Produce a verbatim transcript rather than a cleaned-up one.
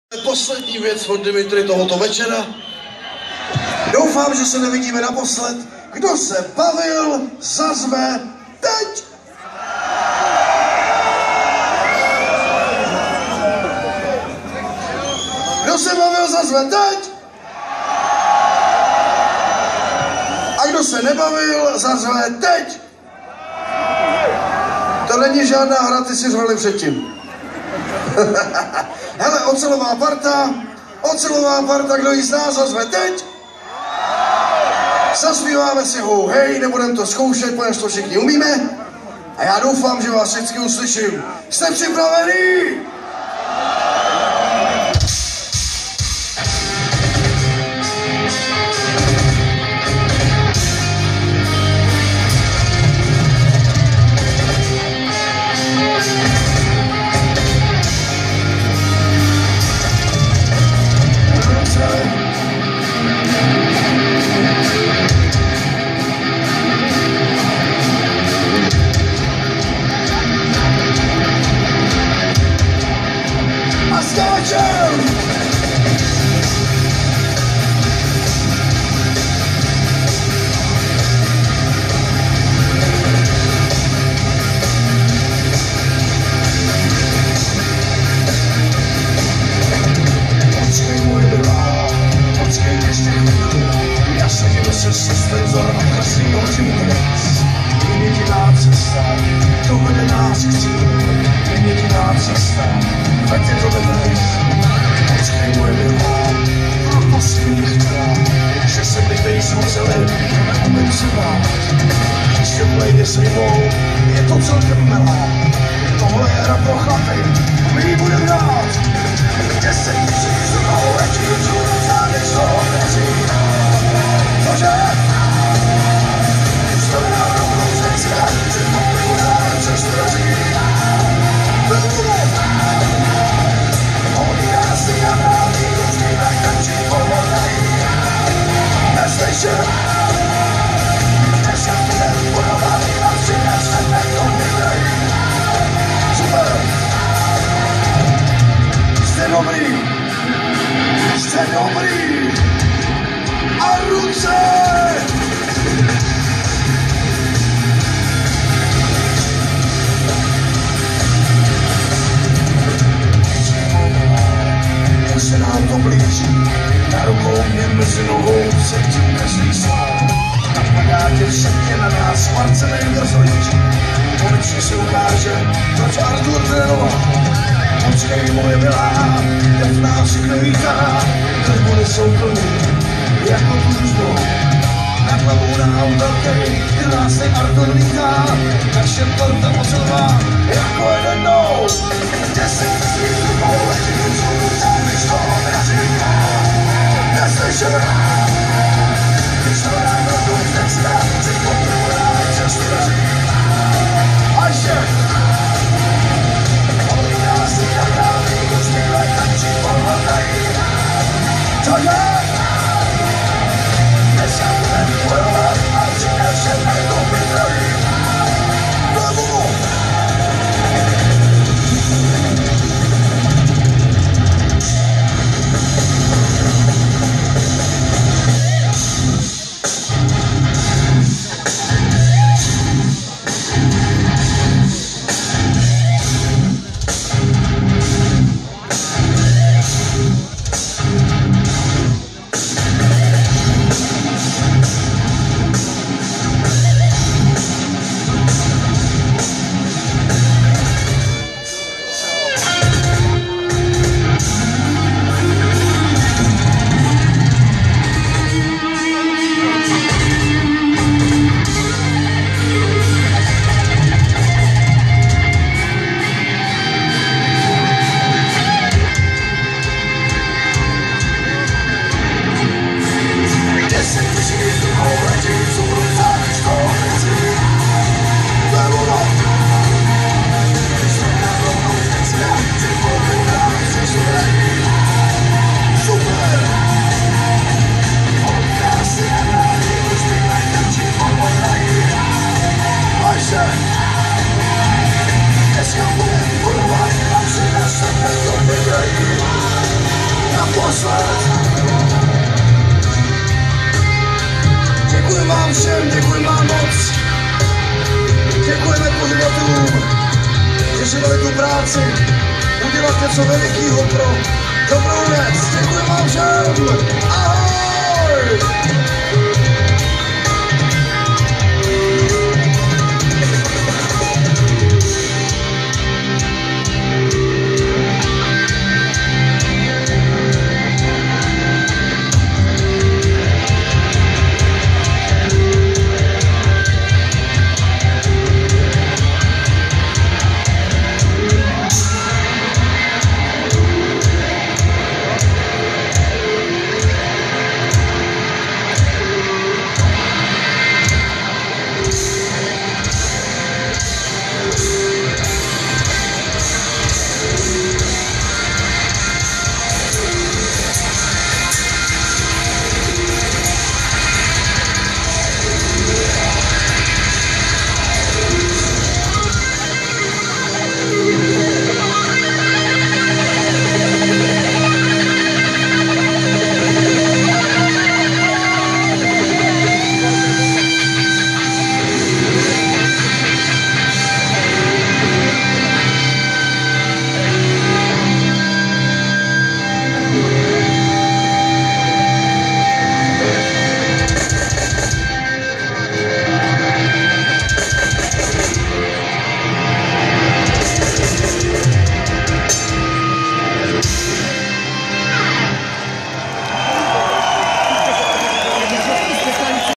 Poslední věc od Dimitry tohoto večera. Doufám, že se nevidíme naposled. Kdo se bavil, zazve teď. Kdo se bavil, zazve teď. A kdo se nebavil, zazve teď. To není žádná hra, ty si řvali předtím. Hele, ocelová parta, ocelová parta, kdo ji zná, zazve teď. Zaspíváme si ho, hej, nebudeme to zkoušet, poněž to všichni umíme. A já doufám, že vás všichni uslyším. Jste připravení? Je to celkem milé, tohle je hra pro chlapy, my ji budem hrát. Deset tisíc rukou letí, čůru zády z toho neří. Cože? Když to dá rovnou zecka, že popivu dám se straží. Oni krásný a právý, různý vrachtančí povodají. Neslyšel? Jste dobrý, jste dobrý a ruce! Jak se nám to blíží, na rukou mě mezi nohou cítím každý slov. Na plakátě však je na nás Schwarzenegger zlíčí. Konečně se ukáže, proč Artur trénoval. Počkej moje milá, jak nás všechno vítá. Trbuny jsou plný, jako tužbou. Nad hlavou nám velkej, kdy nás se Artur vítá. Naše torta ocelová, jako jeden nou. Deset tisíc rukou letí, čůru zády z toho neří. Neslyšel? Když to dám do toho dneska, si popivu dám se straží. A ještě! Oni krásný a právý, různý vrachtančí povodají. Co je? Dneska budem bojovat a přijde všechny to vydrají. Znovu! naposled. Děkuji vám všem, děkuji vám moc. Děkujeme pořadatelům, že si dali tu práci udělat něco velikého pro dobrou věc. Děkuji vám všem. Ahoj!